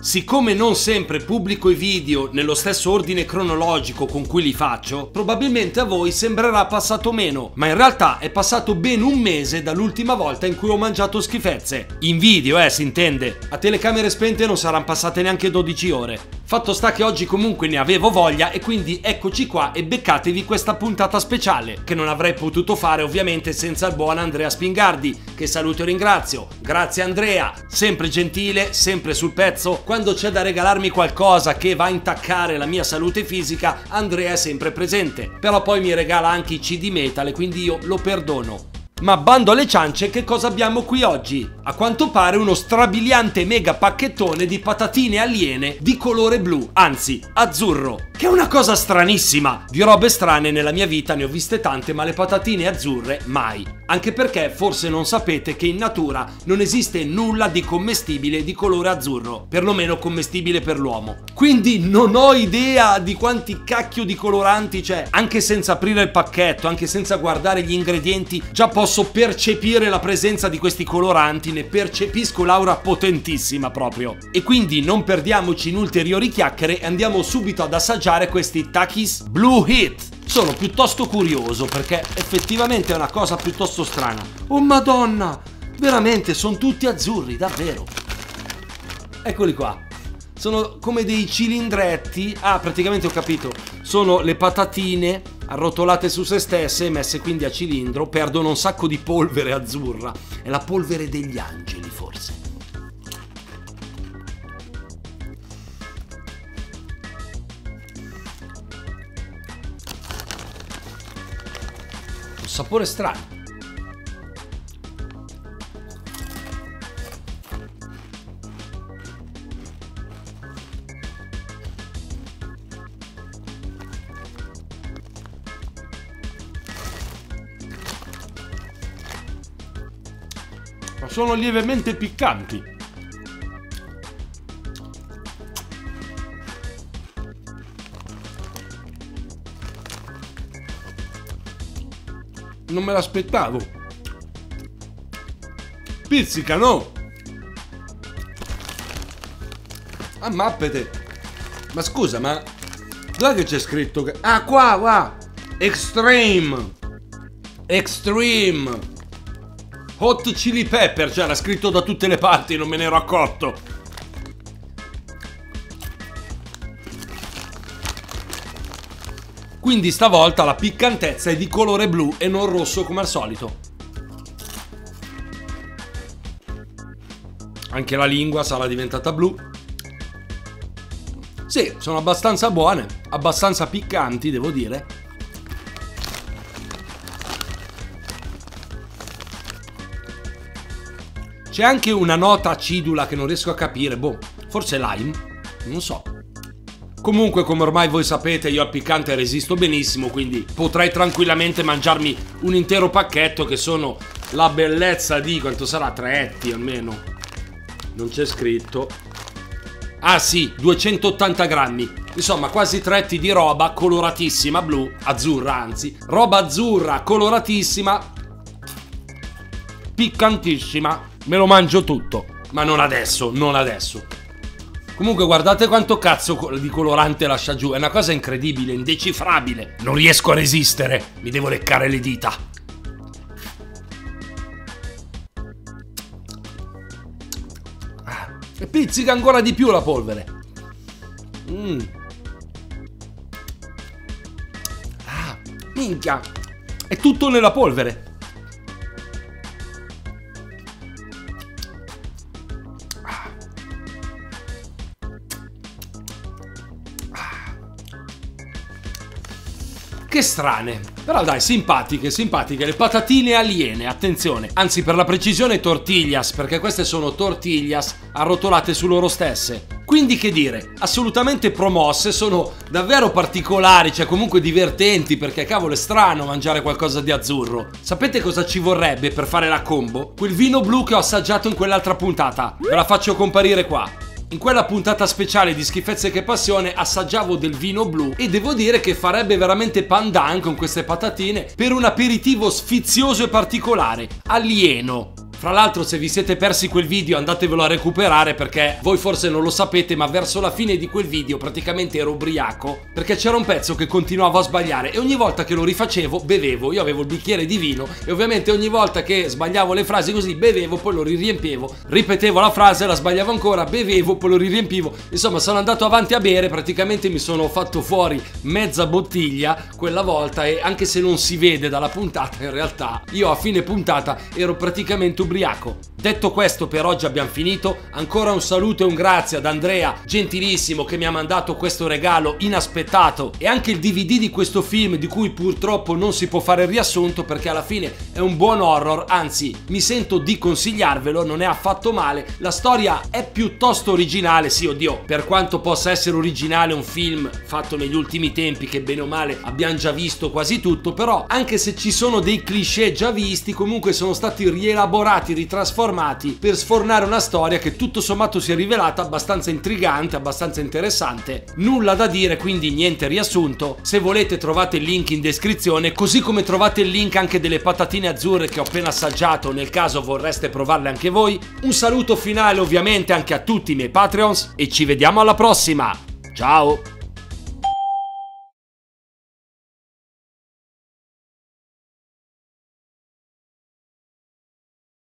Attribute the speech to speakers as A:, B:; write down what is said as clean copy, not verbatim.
A: Siccome non sempre pubblico i video nello stesso ordine cronologico con cui li faccio, probabilmente a voi sembrerà passato meno, ma in realtà è passato ben un mese dall'ultima volta in cui ho mangiato schifezze. In video, si intende. A telecamere spente non saranno passate neanche 12 ore. Fatto sta che oggi comunque ne avevo voglia e quindi eccoci qua e beccatevi questa puntata speciale, che non avrei potuto fare ovviamente senza il buon Andrea Spingardi, che saluto e ringrazio. Grazie Andrea, sempre gentile, sempre sul pezzo. Quando c'è da regalarmi qualcosa che va a intaccare la mia salute fisica, Andrea è sempre presente. Però poi mi regala anche i CD metal e quindi io lo perdono. Ma bando alle ciance, che cosa abbiamo qui oggi? A quanto pare uno strabiliante mega pacchettone di patatine aliene di colore blu, anzi azzurro, che è una cosa stranissima. Di robe strane nella mia vita ne ho viste tante, ma le patatine azzurre mai. Anche perché forse non sapete che in natura non esiste nulla di commestibile di colore azzurro, perlomeno commestibile per l'uomo. Quindi non ho idea di quanti cacchio di coloranti c'è. Anche senza aprire il pacchetto, anche senza guardare gli ingredienti, già posso percepire la presenza di questi coloranti, ne percepisco l'aura potentissima proprio. E quindi non perdiamoci in ulteriori chiacchiere e andiamo subito ad assaggiare questi Takis Blue Heat. Sono piuttosto curioso perché effettivamente è una cosa piuttosto strana. Oh madonna, veramente sono tutti azzurri, davvero. Eccoli qua. Sono come dei cilindretti. Ah, praticamente ho capito. Sono le patatine arrotolate su se stesse, messe quindi a cilindro. Perdono un sacco di polvere azzurra. È la polvere degli angeli, forse. Un sapore strano. Ma sono lievemente piccanti. Non me l'aspettavo. Pizzicano. Ammappete. Ma scusa, ma dov'è che c'è scritto che... Ah, qua. Extreme. Hot chili pepper, cioè era scritto da tutte le parti, non me ne ero accorto. Quindi stavolta la piccantezza è di colore blu e non rosso come al solito. Anche la lingua sarà diventata blu. Sì, sono abbastanza buone, abbastanza piccanti, devo dire. C'è anche una nota acidula che non riesco a capire, boh, forse lime, non so. Comunque, come ormai voi sapete, io al piccante resisto benissimo, quindi potrei tranquillamente mangiarmi un intero pacchetto, che sono la bellezza di, quanto sarà, 3 etti almeno. Non c'è scritto. Ah sì, 280 grammi. Insomma, quasi 3 etti di roba coloratissima, blu, azzurra anzi. Roba azzurra, coloratissima, piccantissima. Me lo mangio tutto, ma non adesso, non adesso. Comunque guardate quanto cazzo di colorante lascia giù. È una cosa incredibile, indecifrabile. Non riesco a resistere, mi devo leccare le dita. E pizzica ancora di più la polvere. Ah, minchia. È tutto nella polvere. Che strane, però dai, simpatiche, le patatine aliene, attenzione, anzi per la precisione tortillas, perché queste sono tortillas arrotolate su loro stesse. Quindi che dire, assolutamente promosse, sono davvero particolari, cioè comunque divertenti, perché cavolo è strano mangiare qualcosa di azzurro. Sapete cosa ci vorrebbe per fare la combo? Quel vino blu che ho assaggiato in quell'altra puntata, ve la faccio comparire qua. In quella puntata speciale di Schifezze che Passione assaggiavo del vino blu e devo dire che farebbe veramente pandan con queste patatine per un aperitivo sfizioso e particolare, alieno. Fra l'altro, se vi siete persi quel video andatevelo a recuperare, perché voi forse non lo sapete, ma verso la fine di quel video praticamente ero ubriaco perché c'era un pezzo che continuavo a sbagliare e ogni volta che lo rifacevo bevevo. Io avevo il bicchiere di vino e ovviamente ogni volta che sbagliavo le frasi così bevevo, poi lo riempivo, ripetevo la frase, la sbagliavo ancora, bevevo, poi lo riempivo. Insomma, sono andato avanti a bere, praticamente mi sono fatto fuori mezza bottiglia quella volta, e anche se non si vede dalla puntata, in realtà io a fine puntata ero praticamente ubriaco. Detto questo, per oggi abbiamo finito. Ancora un saluto e un grazie ad Andrea, gentilissimo, che mi ha mandato questo regalo inaspettato e anche il DVD di questo film, di cui purtroppo non si può fare il riassunto perché alla fine è un buon horror, anzi mi sento di consigliarvelo, non è affatto male. La storia è piuttosto originale, sì, oddio, per quanto possa essere originale un film fatto negli ultimi tempi che bene o male abbiamo già visto quasi tutto, però anche se ci sono dei cliché già visti, comunque sono stati rielaborati, ritrasformati per sfornare una storia che tutto sommato si è rivelata abbastanza intrigante, abbastanza interessante. Nulla da dire, quindi niente riassunto. Se volete trovate il link in descrizione, così come trovate il link anche delle patatine azzurre che ho appena assaggiato nel caso vorreste provarle anche voi. Un saluto finale ovviamente anche a tutti i miei Patreons e ci vediamo alla prossima. Ciao!